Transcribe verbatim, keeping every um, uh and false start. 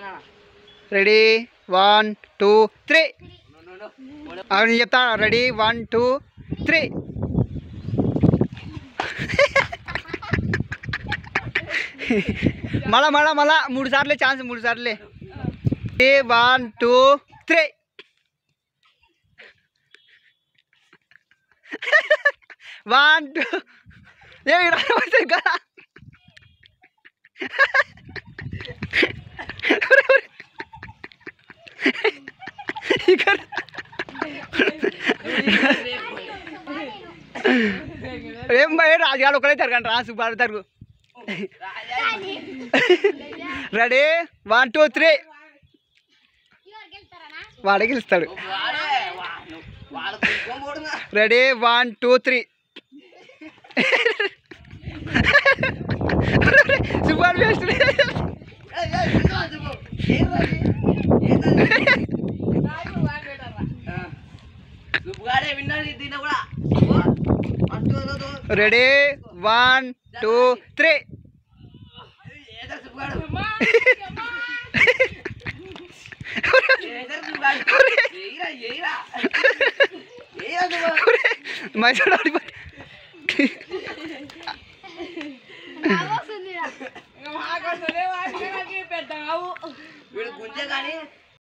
ready one two three అవును చెప్తా ready one two three మళ్ళా మళ్ళా మళ్ళా మూడు సార్లే ఛాన్స్ మూడు సార్లే one two three one two ఏ కదా ఏం భయ రాజుగాడు ఒకరే తరగండి రా సుబ్బారు తరుగు రెడీ వన్ టూ త్రీ వాడే గెలుస్తాడు రెడీ వన్ టూ త్రీ సుబ్బారు waste ready one two three Mysore